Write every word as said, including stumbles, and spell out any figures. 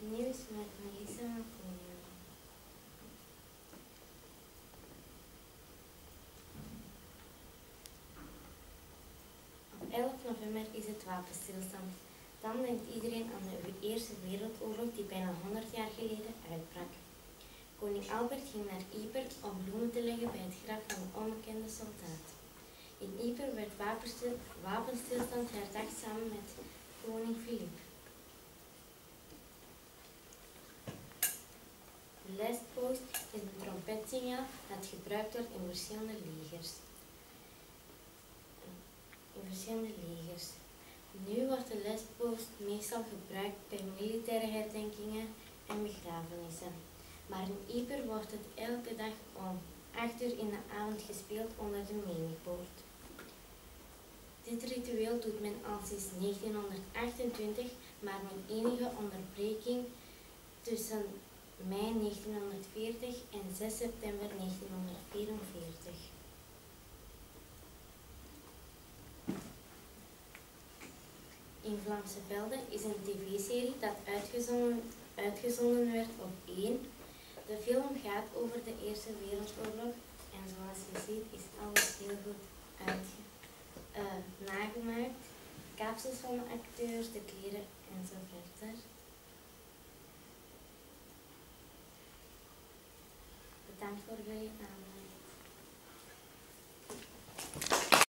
Nieuws met Marisa Marconia. Op elf november is het wapenstilstand. Dan denkt iedereen aan de Eerste Wereldoorlog die bijna honderd jaar geleden uitbrak. Koning Albert ging naar Yper om bloemen te leggen bij het graf van de onbekende soldaat. In Yper werd wapenstil, wapenstilstand herdacht samen met koning Filip. De lestpost is een trompetsignaal dat gebruikt wordt in verschillende legers. In verschillende legers. Nu wordt de lestpost meestal gebruikt bij militaire herdenkingen en begrafenissen. Maar in Yper wordt het elke dag om acht uur in de avond gespeeld onder de Menigpoort. Dit ritueel doet men al sinds negentienhonderdachtentwintig, maar met enige onderbreking tussen mei negentienhonderdveertig en zes september negentienhonderdvierenveertig. In Vlaamse Velden is een tv-serie dat uitgezonden, uitgezonden werd op één. De film gaat over de Eerste Wereldoorlog en zoals je ziet is alles heel goed uitge, uh, nagemaakt. Kapsels van de acteurs, de kleren en zo.